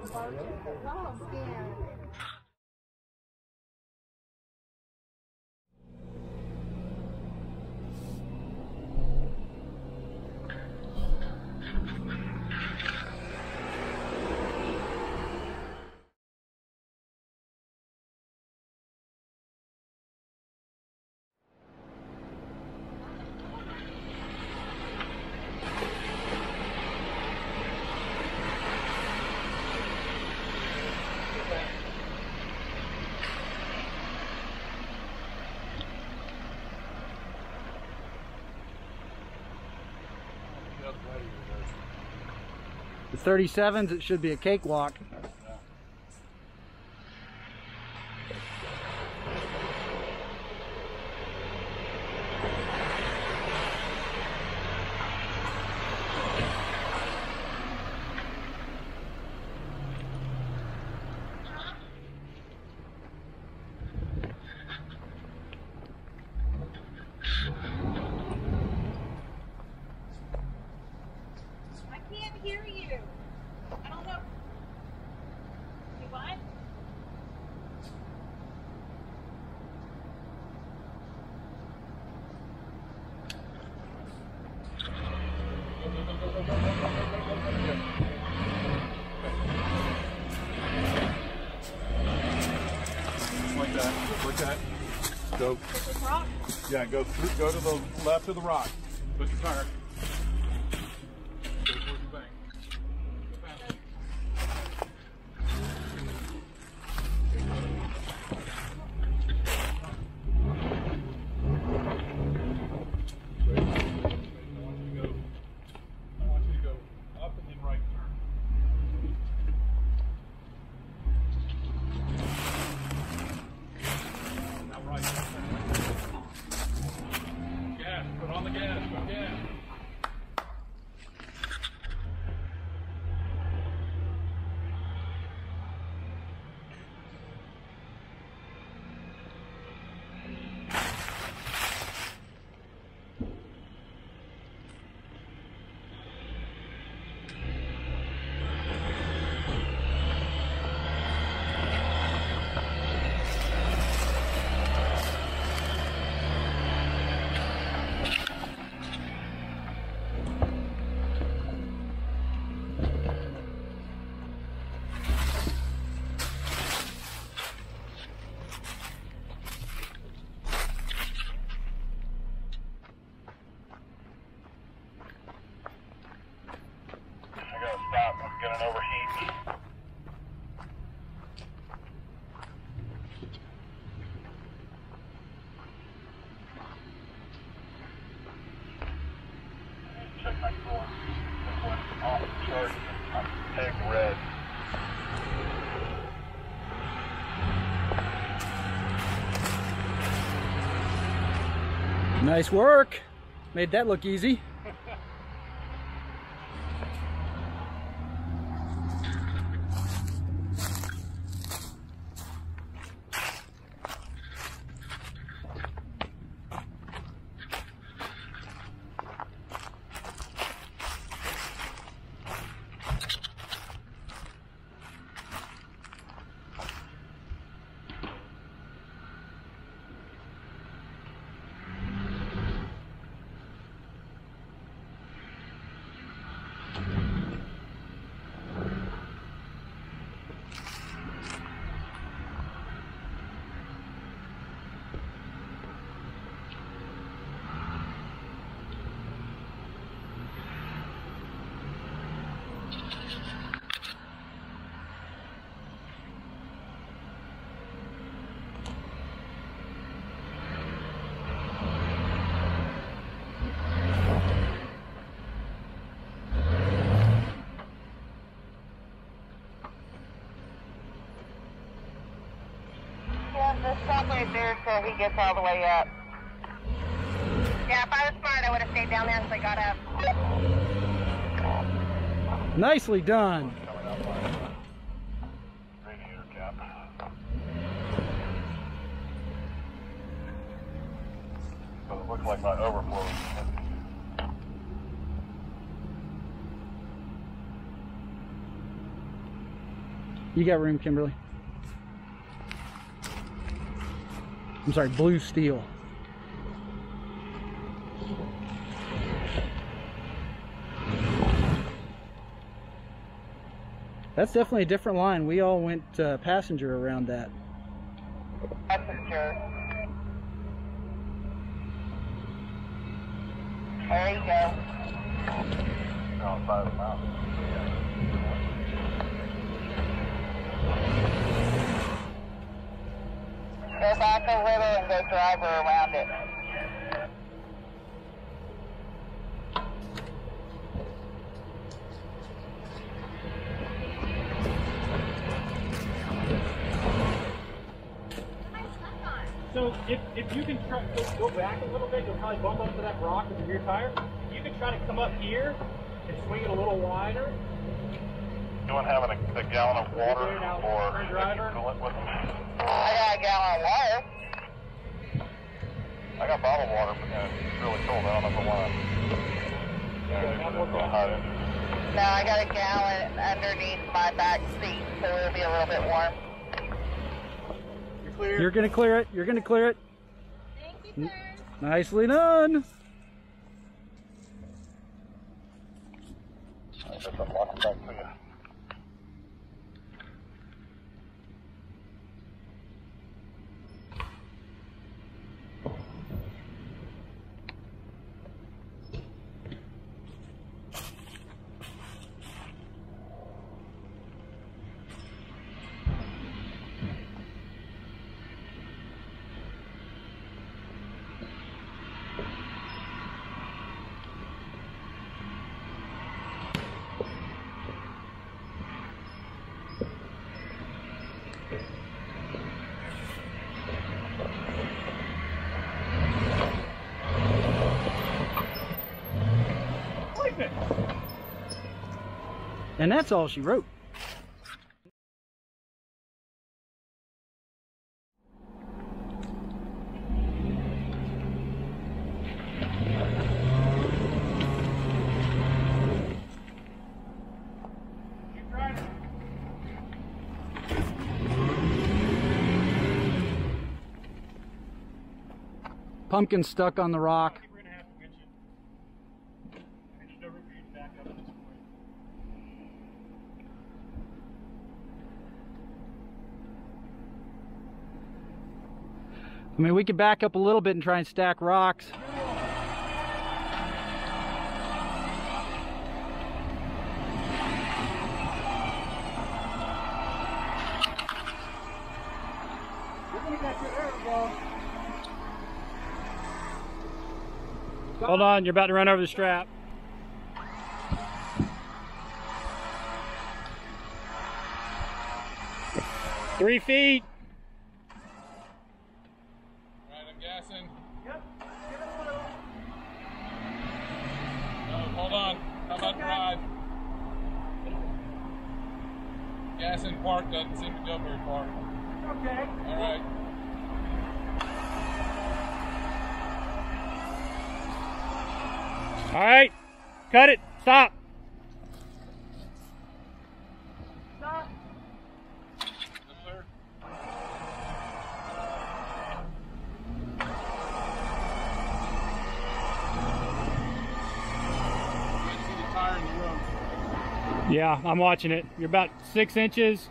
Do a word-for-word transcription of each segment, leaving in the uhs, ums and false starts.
Oh, yeah. The thirty-sevens, it should be a cakewalk. I can't hear you. I don't know. You what? Like that. Like that. Go. This rock? Yeah, go through, go to the left of the rock. Put your tire. Go towards the bank. Go faster. Wait, wait, wait. I want you to go. I want you to go up and then right turn. Now right. Gas. Put on the gas. Put gas. I gotta stop. I'm getting overheat. Check my cord. This one's off the charts. I'm peg red. Nice work. Made that look easy. Yeah, the stop right there so he gets all the way up. Yeah, if I was smart, I would have stayed down there until I got up. Nicely done. Radiator cap. So it looks like my overflow. You got room, Kimberly. I'm sorry, blue steel. That's definitely a different line. We all went uh, passenger around that. Passenger. There you go. Outside of the mountain. Go back a little and go driver around it. So if, if you can try, go, go back a little bit, you'll probably bump up to that rock with the rear tire. If you can try to come up here and swing it a little wider. Anyone having a, a gallon of water or driver? coolant with them? I got a gallon of water. I got bottled water, but uh, it's really cold. I don't know if I want to. Yeah, it's really hot in there. No, I got a gallon underneath my back seat, so it'll be a little bit warm. You're clear. You're gonna clear it. You're gonna clear it. Thank you, sir. Nicely done. I guess I'm walking back to you. And that's all she wrote. Pumpkin stuck on the rock. We're gonna have to winch it. And there's no room for you to back up at this point. I mean, we could back up a little bit and try and stack rocks. Hold on, you're about to run over the strap. Three feet. All right, I'm gassing. Yep. No, hold on. How about drive? Gas in park doesn't seem to go very far. Okay. All right. All right, cut it. Stop. Yes, sir. I see the tire in the room. Yeah, I'm watching it. You're about six inches.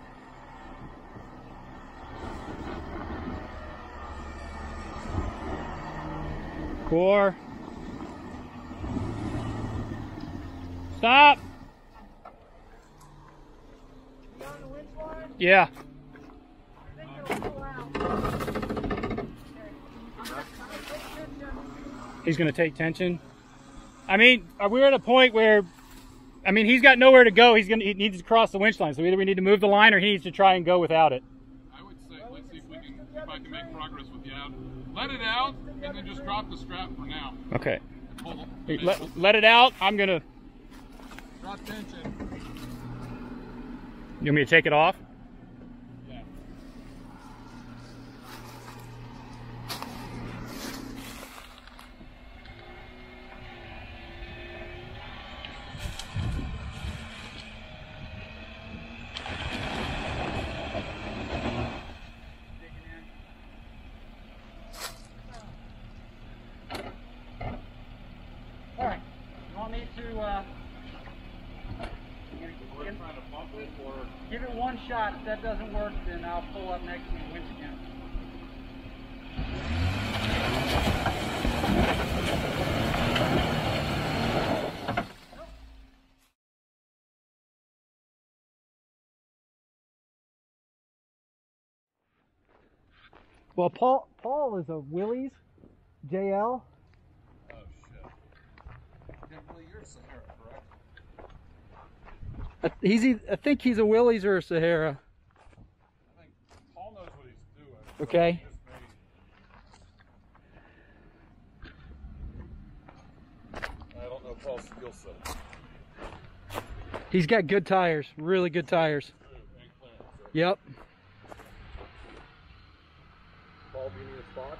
Core. Stop. Yeah. He's going to take tension. I mean, we're at a point where, I mean, he's got nowhere to go. He's going to, he needs to cross the winch line. So either we need to move the line or he needs to try and go without it. I would say, let's see if we can, if I can make progress with you out. Let it out and then just drop the strap for now. Okay. Pull, Let, let it out. I'm going to, drop tension. you want me to take it off? Yeah. All right. You want me to uh, We're trying to bump it, or give it one shot? If that doesn't work, then I'll pull up next to the winch again. Well, Paul Paul is a Willys J L. oh shit. Kimberly, you're a Sahara, correct? I, he's e- I think he's a Willys or a Sahara. I think Paul knows what he's doing. Okay. He just made- I don't know Paul's skill set. He's got good tires, really good tires. And clearance, right? Yep. Paul, do you need a spot?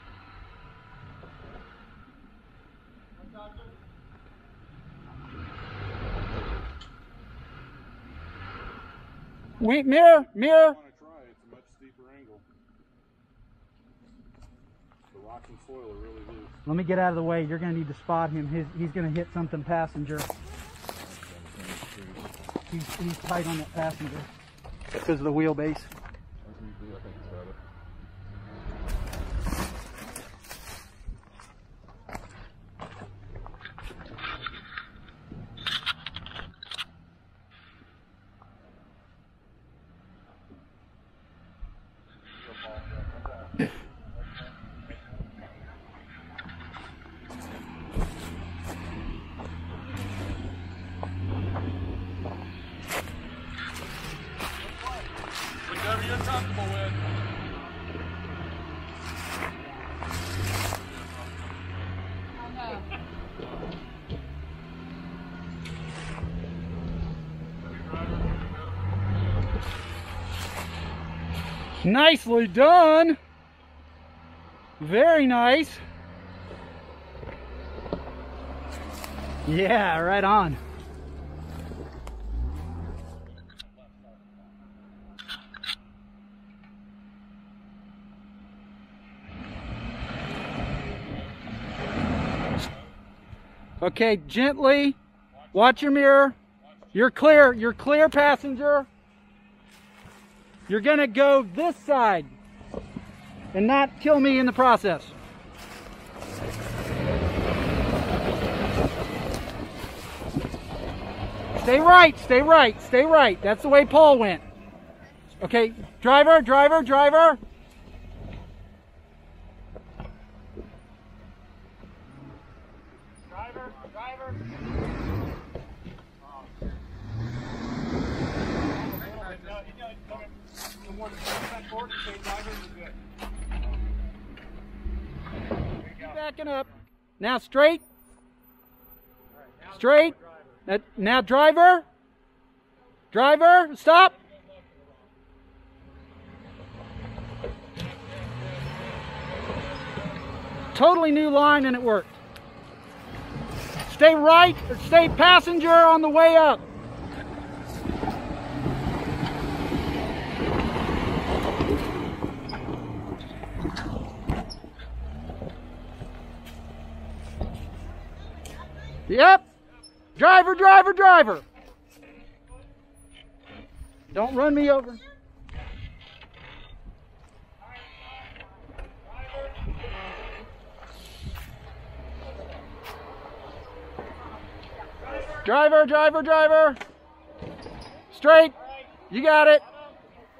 Wait, mirror, mirror. I want to try. It's a much steeper angle. The rock and soil are really loose. Let me get out of the way. You're going to need to spot him. His, he's going to hit something passenger. He's, he's tight on that passenger because of the wheelbase. Whatever you're comfortable with. Nicely done. Very nice. Yeah, right on. Okay, gently. Watch your mirror. You're clear. You're clear, passenger. You're gonna go this side and not kill me in the process. Stay right, stay right, stay right. That's the way Paul went. Okay, driver, driver, driver. Driver, driver. Backing up. Now straight. Straight. Now, now driver. Driver, stop. Totally new line and it worked. Stay right, or stay passenger on the way up. Yep. Driver, driver, driver. Don't run me over. Driver, driver, driver. Straight. You got it.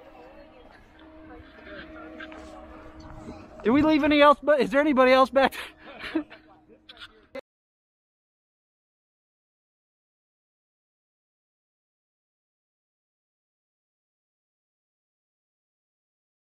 Did we leave any else? But is there anybody else back there?